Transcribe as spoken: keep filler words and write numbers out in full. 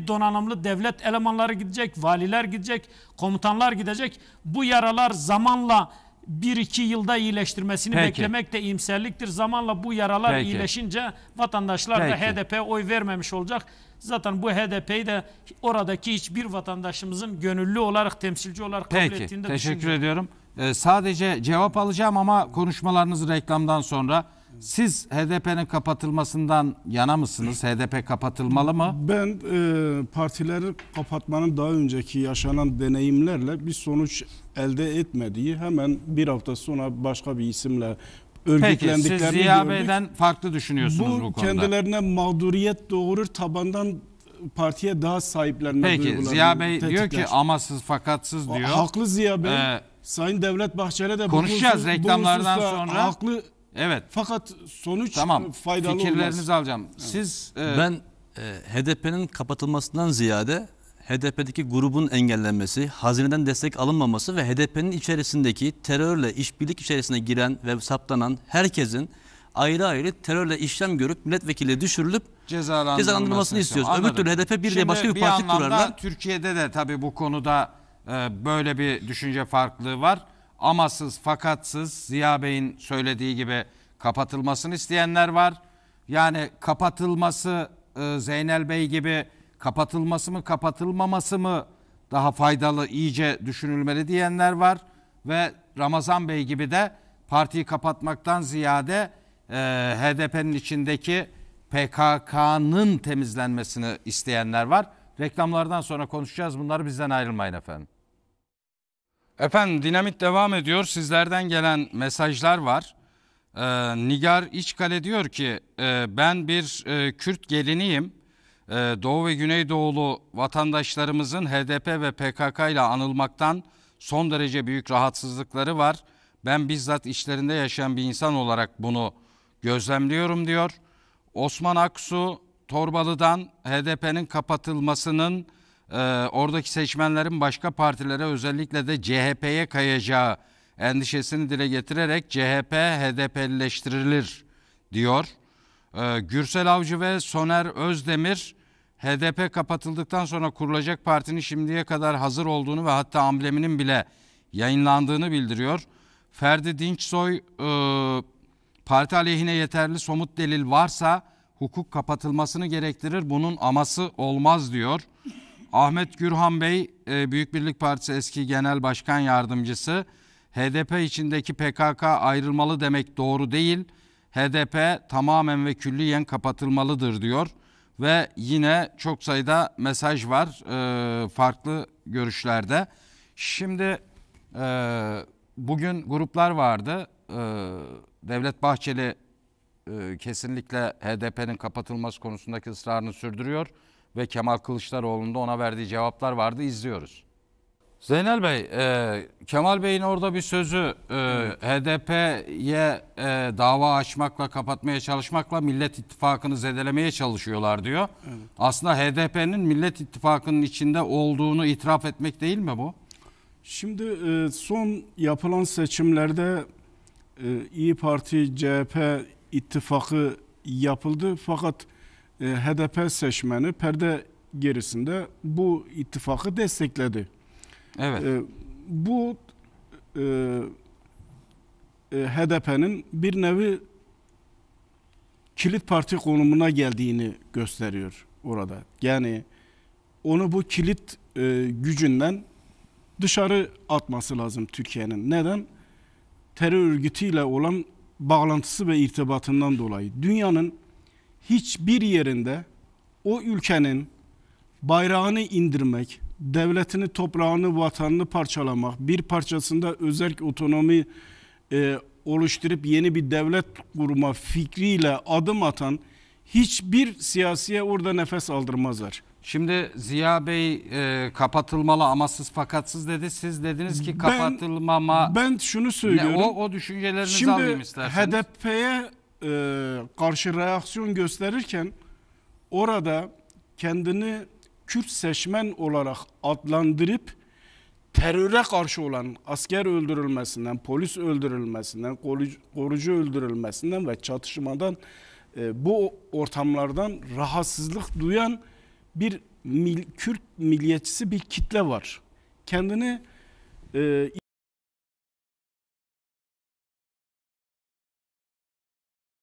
donanımlı devlet elemanları gidecek, valiler gidecek, komutanlar gidecek. Bu yaralar zamanla bir iki yılda iyileştirmesini Peki. beklemek de iyimserliktir. Zamanla bu yaralar Peki. iyileşince vatandaşlar Peki. da H D P'ye oy vermemiş olacak. Zaten bu H D P'yi de oradaki hiçbir vatandaşımızın gönüllü olarak, temsilci olarak kabul Peki. ettiğinde Teşekkür düşünce. ediyorum. Ee, sadece cevap alacağım ama konuşmalarınızı reklamdan sonra. Siz H D P'nin kapatılmasından yana mısınız? H D P kapatılmalı mı? Ben e, partileri kapatmanın daha önceki yaşanan deneyimlerle bir sonuç elde etmediği, hemen bir hafta sonra başka bir isimle örgütlendiklerini Peki siz Ziya Bey'den farklı düşünüyorsunuz bu, bu konuda. kendilerine mağduriyet doğurur, tabandan partiye daha sahiplenme Peki duygularını Ziya Bey tetikler. diyor ki amasız fakatsız diyor. Haklı Ziya Bey. Ee, Sayın Devlet Bahçeli de konuşacağız bu reklamlardan bu sonra. Haklı. Evet. Fakat sonuç tamam. faydalı Fikirlerinizi olmaz. alacağım. Siz e, ben e, H D P'nin kapatılmasından ziyade H D P'deki grubun engellenmesi, hazineden destek alınmaması ve H D P'nin içerisindeki terörle işbirlik içerisine giren ve saptanan herkesin ayrı ayrı terörle işlem görüp milletvekili düşürülüp cezalandırılmasını, cezalandırılmasını istiyoruz. Anladım. Öbür türlü H D P bir Şimdi de başka bir, bir parti anlamda kurarlar. Türkiye'de de tabii bu konuda e, böyle bir düşünce farklılığı var. Amasız, fakatsız, Ziya Bey'in söylediği gibi kapatılmasını isteyenler var. Yani kapatılması e, Zeynel Bey gibi kapatılması mı kapatılmaması mı daha faydalı, iyice düşünülmeli diyenler var. Ve Ramazan Bey gibi de partiyi kapatmaktan ziyade e, H D P'nin içindeki P K K'nın temizlenmesini isteyenler var. Reklamlardan sonra konuşacağız. Bunları bizden ayrılmayın efendim. Efendim dinamit devam ediyor. Sizlerden gelen mesajlar var. Ee, Nigar İçkale diyor ki e, ben bir e, Kürt geliniyim. E, Doğu ve Güneydoğulu vatandaşlarımızın H D P ve P K K ile anılmaktan son derece büyük rahatsızlıkları var. Ben bizzat içlerinde yaşayan bir insan olarak bunu gözlemliyorum diyor. Osman Aksu Torbalı'dan H D P'nin kapatılmasının e, oradaki seçmenlerin başka partilere özellikle de C H P'ye kayacağı endişesini dile getirerek C H P H D P'lileştirilir diyor. Ee, Gürsel Avcı ve Soner Özdemir H D P kapatıldıktan sonra kurulacak partinin şimdiye kadar hazır olduğunu ve hatta ambleminin bile yayınlandığını bildiriyor. Ferdi Dinçsoy e, parti aleyhine yeterli somut delil varsa hukuk kapatılmasını gerektirir, bunun aması olmaz diyor. Ahmet Gürhan Bey e, Büyük Birlik Partisi eski genel başkan yardımcısı, H D P içindeki P K K ayrılmalı demek doğru değil. H D P tamamen ve külliyen kapatılmalıdır diyor. Ve yine çok sayıda mesaj var e, farklı görüşlerde. Şimdi e, bugün gruplar vardı. E, Devlet Bahçeli e, kesinlikle H D P'nin kapatılması konusundaki ısrarını sürdürüyor. Ve Kemal Kılıçdaroğlu'nun da ona verdiği cevaplar vardı, izliyoruz. Zeynel Bey, e, Kemal Bey'in orada bir sözü e, H D P'ye e, dava açmakla, kapatmaya çalışmakla Millet İttifakı'nı zedelemeye çalışıyorlar diyor. Evet. Aslında H D P'nin Millet İttifakı'nın içinde olduğunu itiraf etmek değil mi bu? Şimdi e, son yapılan seçimlerde e, İYİ Parti C H P ittifakı yapıldı fakat e, H D P seçmeni perde gerisinde bu ittifakı destekledi. Evet. E, bu e, e, H D P'nin bir nevi kilit parti konumuna geldiğini gösteriyor orada. Yani onu bu kilit e, gücünden dışarı atması lazım Türkiye'nin. Neden? Terör örgütüyle olan bağlantısı ve irtibatından dolayı. Dünyanın hiçbir yerinde o ülkenin bayrağını indirmek, devletini, toprağını, vatanını parçalamak, bir parçasında özerk otonomi e, oluşturup yeni bir devlet kurma fikriyle adım atan hiçbir siyasiye orada nefes aldırmazlar. Şimdi Ziya Bey e, kapatılmalı amasız fakatsız dedi. Siz dediniz ki kapatılmama... Ben, ben şunu söylüyorum. Ne, o, o düşüncelerinizi Şimdi alayım isterseniz. H D P'ye e, karşı reaksiyon gösterirken orada kendini Kürt seçmen olarak adlandırıp teröre karşı olan asker öldürülmesinden, polis öldürülmesinden, korucu öldürülmesinden ve çatışmadan e, bu ortamlardan rahatsızlık duyan bir mil, Kürt milliyetçisi bir kitle var. Kendini e,